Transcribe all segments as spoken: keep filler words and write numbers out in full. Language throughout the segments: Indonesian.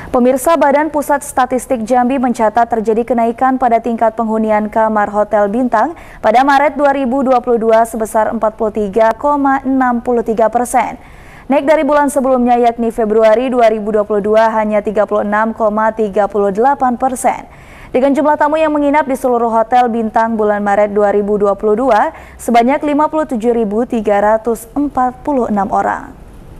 Pemirsa, Badan Pusat Statistik Jambi mencatat terjadi kenaikan pada tingkat penghunian kamar hotel bintang pada Maret dua ribu dua puluh dua sebesar empat puluh tiga koma enam tiga persen. Naik dari bulan sebelumnya yakni Februari dua ribu dua puluh dua hanya tiga puluh enam koma tiga delapan persen. Dengan jumlah tamu yang menginap di seluruh hotel bintang bulan Maret dua ribu dua puluh dua sebanyak lima puluh tujuh ribu tiga ratus empat puluh enam orang.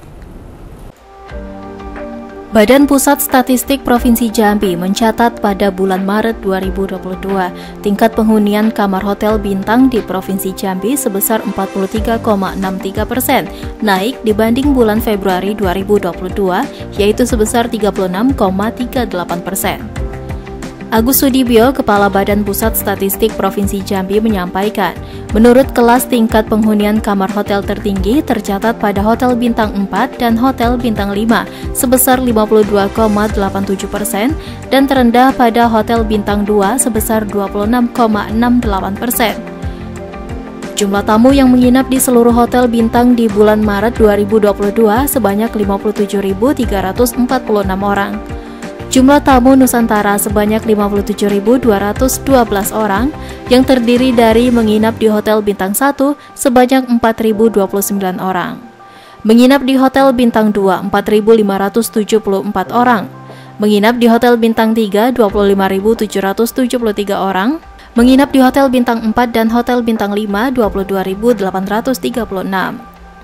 Badan Pusat Statistik Provinsi Jambi mencatat pada bulan Maret dua ribu dua puluh dua, tingkat penghunian kamar hotel bintang di Provinsi Jambi sebesar empat puluh tiga koma enam tiga persen, naik dibanding bulan Februari dua ribu dua puluh dua, yaitu sebesar tiga puluh enam koma tiga delapan persen. Agus Sudibyo, Kepala Badan Pusat Statistik Provinsi Jambi menyampaikan, menurut kelas tingkat penghunian kamar hotel tertinggi tercatat pada Hotel Bintang empat dan Hotel Bintang lima sebesar lima puluh dua koma delapan tujuh persen dan terendah pada Hotel Bintang dua sebesar dua puluh enam koma enam delapan persen. Jumlah tamu yang menginap di seluruh hotel bintang di bulan Maret dua ribu dua puluh dua sebanyak lima puluh tujuh ribu tiga ratus empat puluh enam orang. Jumlah tamu Nusantara sebanyak lima puluh tujuh ribu dua ratus dua belas orang yang terdiri dari menginap di Hotel Bintang satu sebanyak empat ribu dua puluh sembilan orang. Menginap di Hotel Bintang dua empat ribu lima ratus tujuh puluh empat orang. Menginap di Hotel Bintang tiga dua puluh lima ribu tujuh ratus tujuh puluh tiga orang. Menginap di Hotel Bintang empat dan Hotel Bintang lima dua puluh dua ribu delapan ratus tiga puluh enam.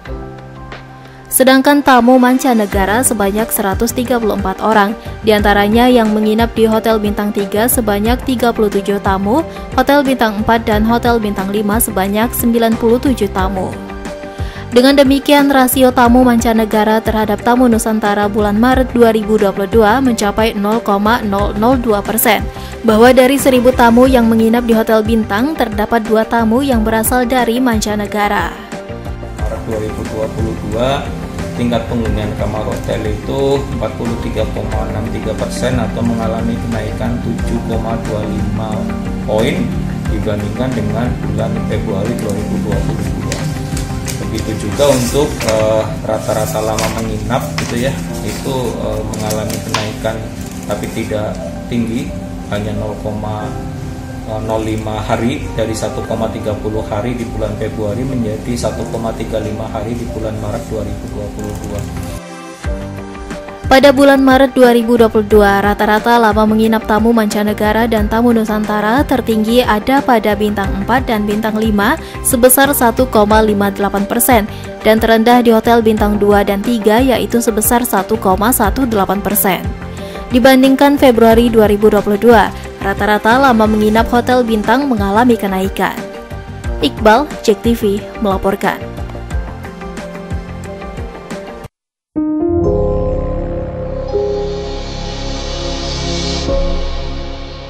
Sedangkan tamu mancanegara sebanyak seratus tiga puluh empat orang, diantaranya yang menginap di Hotel Bintang tiga sebanyak tiga puluh tujuh tamu, Hotel Bintang empat dan Hotel Bintang lima sebanyak sembilan puluh tujuh tamu. Dengan demikian, rasio tamu mancanegara terhadap tamu Nusantara bulan Maret dua ribu dua puluh dua mencapai nol koma nol nol dua persen, bahwa dari seribu tamu yang menginap di Hotel Bintang, terdapat dua tamu yang berasal dari mancanegara. Maret dua ribu dua puluh dua, tingkat penghunian kamar hotel itu empat puluh tiga koma enam tiga persen atau mengalami kenaikan tujuh koma dua lima poin dibandingkan dengan bulan Februari dua ribu dua puluh dua. Begitu juga untuk rata-rata uh, lama menginap gitu ya, itu uh, mengalami kenaikan tapi tidak tinggi, hanya nol koma nol lima hari dari satu koma tiga puluh hari di bulan Februari menjadi satu koma tiga lima hari di bulan Maret dua ribu dua puluh dua. Pada bulan Maret dua ribu dua puluh dua, rata-rata lama menginap tamu mancanegara dan tamu Nusantara tertinggi ada pada Bintang empat dan Bintang lima sebesar satu koma lima delapan persen dan terendah di Hotel Bintang dua dan tiga yaitu sebesar satu koma satu delapan persen. Dibandingkan Februari dua ribu dua puluh dua, rata-rata lama menginap hotel bintang mengalami kenaikan. Iqbal, Jek T V, melaporkan.